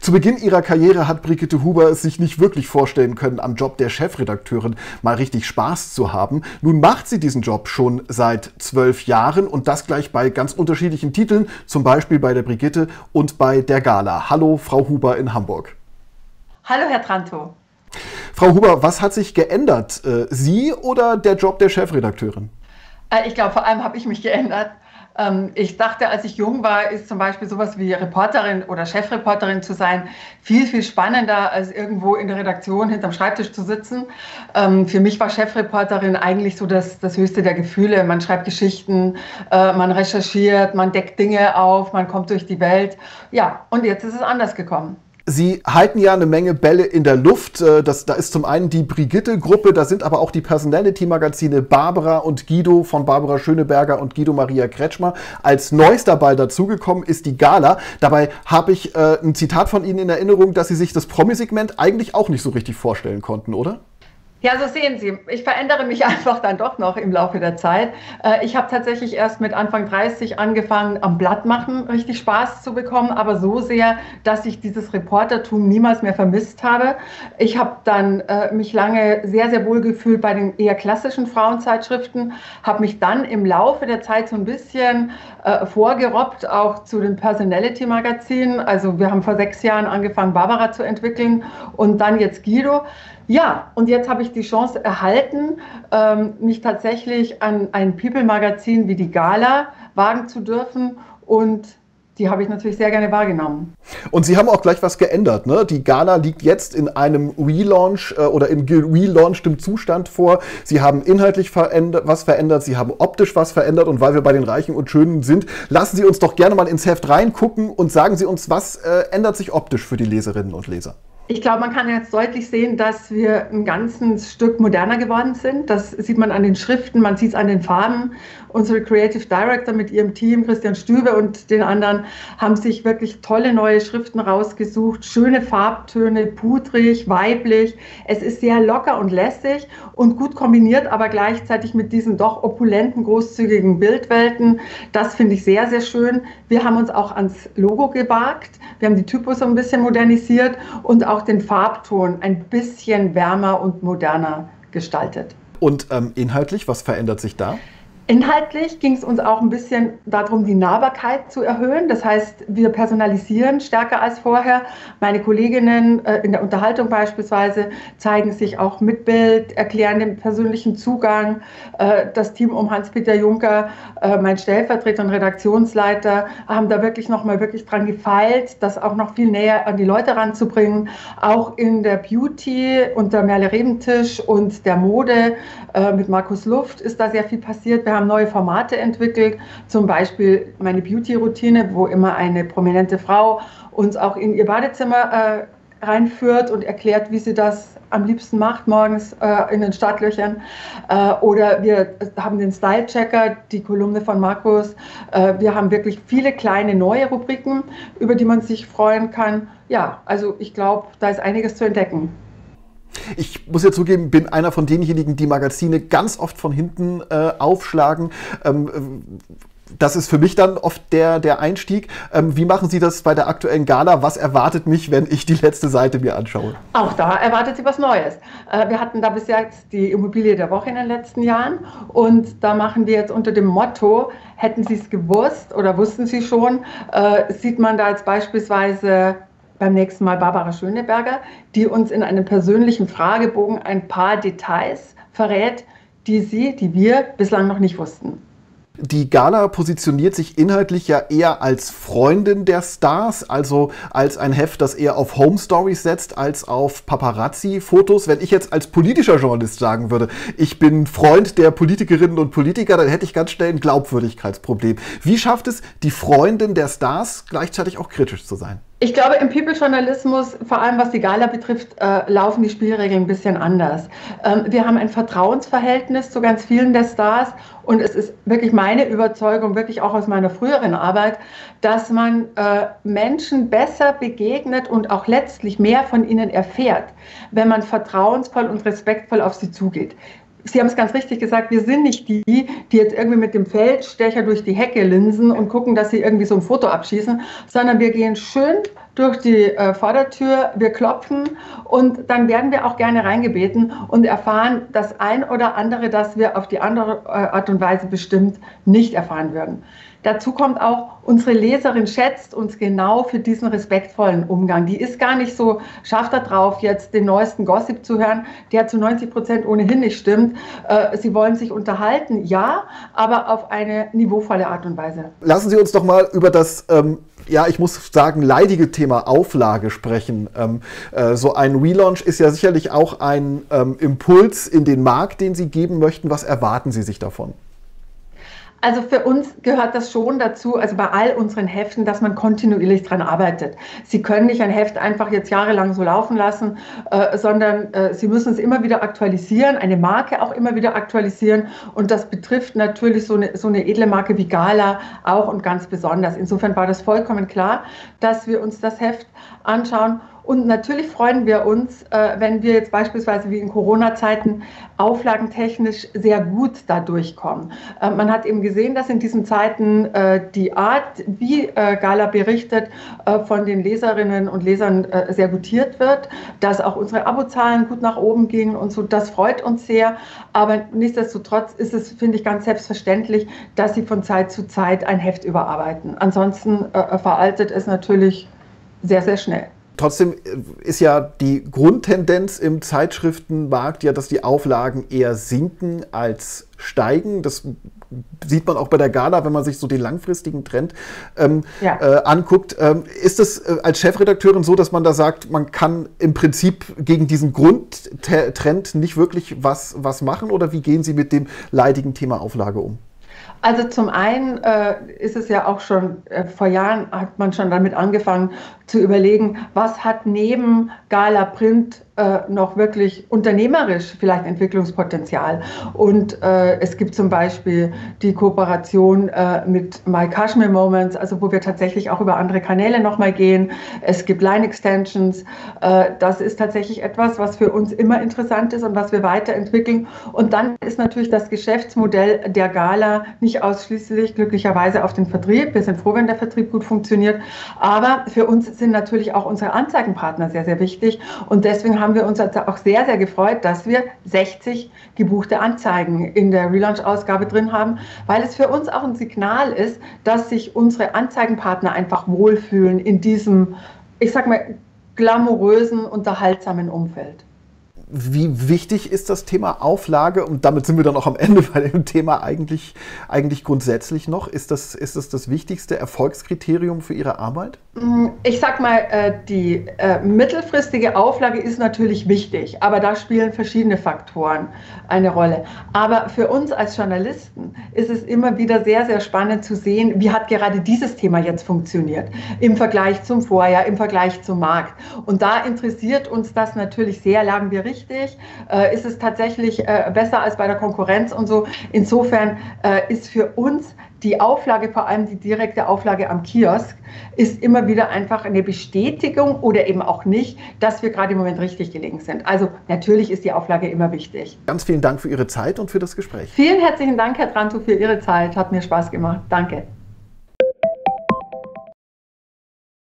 Zu Beginn ihrer Karriere hat Brigitte Huber es sich nicht wirklich vorstellen können, am Job der Chefredakteurin mal richtig Spaß zu haben. Nun macht sie diesen Job schon seit 12 Jahren und das gleich bei ganz unterschiedlichen Titeln, zum Beispiel bei der Brigitte und bei der Gala. Hallo, Frau Huber in Hamburg. Hallo, Herr Trantow. Frau Huber, was hat sich geändert? Sie oder der Job der Chefredakteurin? Ich glaube, vor allem habe ich mich geändert. Ich dachte, als ich jung war, ist zum Beispiel sowas wie Reporterin oder Chefreporterin zu sein viel, viel spannender, als irgendwo in der Redaktion hinterm Schreibtisch zu sitzen. Für mich war Chefreporterin eigentlich so das höchste der Gefühle. Man schreibt Geschichten, man recherchiert, man deckt Dinge auf, man kommt durch die Welt. Ja, und jetzt ist es anders gekommen. Sie halten ja eine Menge Bälle in der Luft. Da ist zum einen die Brigitte-Gruppe, da sind aber auch die Personality-Magazine Barbara und Guido von Barbara Schöneberger und Guido Maria Kretschmer. Als neuester Ball dazugekommen ist die Gala. Dabei habe ich ein Zitat von Ihnen in Erinnerung, dass Sie sich das Promi-Segment eigentlich auch nicht so richtig vorstellen konnten, oder? Ja, so sehen Sie. Ich verändere mich einfach dann doch noch im Laufe der Zeit. Ich habe tatsächlich erst mit Anfang 30 angefangen, am Blatt machen richtig Spaß zu bekommen, aber so sehr, dass ich dieses Reportertum niemals mehr vermisst habe. Ich habe dann mich lange sehr, sehr wohl gefühlt bei den eher klassischen Frauenzeitschriften, habe mich dann im Laufe der Zeit so ein bisschen vorgerobbt, auch zu den Personality-Magazinen. Also wir haben vor 6 Jahren angefangen, Barbara zu entwickeln und dann jetzt Guido. Ja, und jetzt habe ich die Chance erhalten, mich tatsächlich an ein People-Magazin wie die Gala wagen zu dürfen und die habe ich natürlich sehr gerne wahrgenommen. Und Sie haben auch gleich was geändert, ne? Die Gala liegt jetzt in einem Relaunch oder in relaunchdem Zustand vor. Sie haben inhaltlich was verändert, Sie haben optisch was verändert und weil wir bei den Reichen und Schönen sind, lassen Sie uns doch gerne mal ins Heft reingucken und sagen Sie uns, was ändert sich optisch für die Leserinnen und Leser? Ich glaube, man kann jetzt deutlich sehen, dass wir ein ganzes Stück moderner geworden sind. Das sieht man an den Schriften, man sieht es an den Farben. Unsere Creative Director mit ihrem Team, Christian Stübe und den anderen, haben sich wirklich tolle neue Schriften rausgesucht. Schöne Farbtöne, pudrig, weiblich. Es ist sehr locker und lässig und gut kombiniert, aber gleichzeitig mit diesen doch opulenten, großzügigen Bildwelten. Das finde ich sehr, sehr schön. Wir haben uns auch ans Logo gewagt. Wir haben die Typos so ein bisschen modernisiert und auch den Farbton ein bisschen wärmer und moderner gestaltet. Und inhaltlich, was verändert sich da? Inhaltlich ging es uns auch ein bisschen darum, die Nahbarkeit zu erhöhen. Das heißt, wir personalisieren stärker als vorher. Meine Kolleginnen in der Unterhaltung beispielsweise zeigen sich auch mit Bild, erklären den persönlichen Zugang. Das Team um Hans-Peter Juncker, mein Stellvertreter und Redaktionsleiter, haben da wirklich nochmal wirklich dran gefeilt, das auch noch viel näher an die Leute ranzubringen. Auch in der Beauty unter Merle Rebentisch und der Mode mit Markus Luft ist da sehr viel passiert. Wir haben neue Formate entwickelt, zum Beispiel meine Beauty-Routine, wo immer eine prominente Frau uns auch in ihr Badezimmer reinführt und erklärt, wie sie das am liebsten macht, morgens in den Startlöchern. Oder wir haben den Style-Checker, die Kolumne von Markus. Wir haben wirklich viele kleine neue Rubriken, über die man sich freuen kann. Ja, also ich glaube, da ist einiges zu entdecken. Ich muss ja zugeben, bin einer von denjenigen, die Magazine ganz oft von hinten aufschlagen. Das ist für mich dann oft der Einstieg. Wie machen Sie das bei der aktuellen Gala? Was erwartet mich, wenn ich die letzte Seite mir anschaue? Auch da erwartet Sie was Neues. Wir hatten da bis jetzt die Immobilie der Woche in den letzten Jahren und da machen wir jetzt unter dem Motto, hätten Sie es gewusst oder wussten Sie schon, sieht man da jetzt beispielsweise beim nächsten Mal Barbara Schöneberger, die uns in einem persönlichen Fragebogen ein paar Details verrät, die wir bislang noch nicht wussten. Die Gala positioniert sich inhaltlich ja eher als Freundin der Stars, also als ein Heft, das eher auf Home Stories setzt, als auf Paparazzi-Fotos. Wenn ich jetzt als politischer Journalist sagen würde, ich bin Freund der Politikerinnen und Politiker, dann hätte ich ganz schnell ein Glaubwürdigkeitsproblem. Wie schafft es, die Freundin der Stars gleichzeitig auch kritisch zu sein? Ich glaube, im People-Journalismus, vor allem was die Gala betrifft, laufen die Spielregeln ein bisschen anders. Wir haben ein Vertrauensverhältnis zu ganz vielen der Stars und es ist wirklich meine Überzeugung, wirklich auch aus meiner früheren Arbeit, dass man Menschen besser begegnet und auch letztlich mehr von ihnen erfährt, wenn man vertrauensvoll und respektvoll auf sie zugeht. Sie haben es ganz richtig gesagt, wir sind nicht die, die jetzt irgendwie mit dem Feldstecher durch die Hecke linsen und gucken, dass sie irgendwie so ein Foto abschießen, sondern wir gehen schön durch die Vordertür, wir klopfen und dann werden wir auch gerne reingebeten und erfahren das ein oder andere, das wir auf die andere Art und Weise bestimmt nicht erfahren würden. Dazu kommt auch, unsere Leserin schätzt uns genau für diesen respektvollen Umgang. Die ist gar nicht so scharf darauf, jetzt den neuesten Gossip zu hören, der zu 90% ohnehin nicht stimmt. Sie wollen sich unterhalten, ja, aber auf eine niveauvolle Art und Weise. Lassen Sie uns doch mal über das, ja, ich muss sagen, leidige Thema Auflage sprechen. So ein Relaunch ist ja sicherlich auch ein Impuls in den Markt, den Sie geben möchten. Was erwarten Sie sich davon? Also für uns gehört das schon dazu, also bei all unseren Heften, dass man kontinuierlich dran arbeitet. Sie können nicht ein Heft einfach jetzt jahrelang so laufen lassen, sondern Sie müssen es immer wieder aktualisieren, eine Marke auch immer wieder aktualisieren. Und das betrifft natürlich so eine edle Marke wie Gala auch und ganz besonders. Insofern war das vollkommen klar, dass wir uns das Heft anschauen. Und natürlich freuen wir uns, wenn wir jetzt beispielsweise wie in Corona-Zeiten auflagentechnisch sehr gut da durchkommen. Man hat eben gesehen, dass in diesen Zeiten die Art, wie Gala berichtet, von den Leserinnen und Lesern sehr gutiert wird, dass auch unsere Abozahlen gut nach oben gingen und so. Das freut uns sehr. Aber nichtsdestotrotz ist es, finde ich, ganz selbstverständlich, dass sie von Zeit zu Zeit ein Heft überarbeiten. Ansonsten veraltet es natürlich sehr, sehr schnell. Trotzdem ist ja die Grundtendenz im Zeitschriftenmarkt ja, dass die Auflagen eher sinken als steigen. Das sieht man auch bei der Gala, wenn man sich so den langfristigen Trend anguckt. Ist es als Chefredakteurin so, dass man da sagt, man kann im Prinzip gegen diesen Grundtrend nicht wirklich was machen? Oder wie gehen Sie mit dem leidigen Thema Auflage um? Also zum einen ist es ja auch schon, vor Jahren hat man schon damit angefangen zu überlegen, was hat neben Gala Print noch wirklich unternehmerisch vielleicht Entwicklungspotenzial. Und es gibt zum Beispiel die Kooperation mit My Kashmir Moments, also wo wir tatsächlich auch über andere Kanäle nochmal gehen. Es gibt Line Extensions. Das ist tatsächlich etwas, was für uns immer interessant ist und was wir weiterentwickeln. Und dann ist natürlich das Geschäftsmodell der Gala nicht ausschließlich glücklicherweise auf den Vertrieb. Wir sind froh, wenn der Vertrieb gut funktioniert. Aber für uns sind natürlich auch unsere Anzeigenpartner sehr, sehr wichtig. Und deswegen haben wir uns auch sehr, sehr gefreut, dass wir 60 gebuchte Anzeigen in der Relaunch-Ausgabe drin haben, weil es für uns auch ein Signal ist, dass sich unsere Anzeigenpartner einfach wohlfühlen in diesem, ich sag mal, glamourösen, unterhaltsamen Umfeld. Wie wichtig ist das Thema Auflage? Und damit sind wir dann auch am Ende bei dem Thema eigentlich grundsätzlich noch. Ist das wichtigste Erfolgskriterium für Ihre Arbeit? Ich sag mal, die mittelfristige Auflage ist natürlich wichtig, aber da spielen verschiedene Faktoren eine Rolle. Aber für uns als Journalisten ist es immer wieder sehr, sehr spannend zu sehen, wie hat gerade dieses Thema jetzt funktioniert im Vergleich zum Vorjahr, im Vergleich zum Markt. Und da interessiert uns das natürlich sehr, lagen wir richtig. Ist es tatsächlich besser als bei der Konkurrenz und so. Insofern ist für uns die Auflage, vor allem die direkte Auflage am Kiosk, ist immer wieder einfach eine Bestätigung oder eben auch nicht, dass wir gerade im Moment richtig gelegen sind. Also natürlich ist die Auflage immer wichtig. Ganz vielen Dank für Ihre Zeit und für das Gespräch. Vielen herzlichen Dank, Herr Trantow, für Ihre Zeit. Hat mir Spaß gemacht. Danke.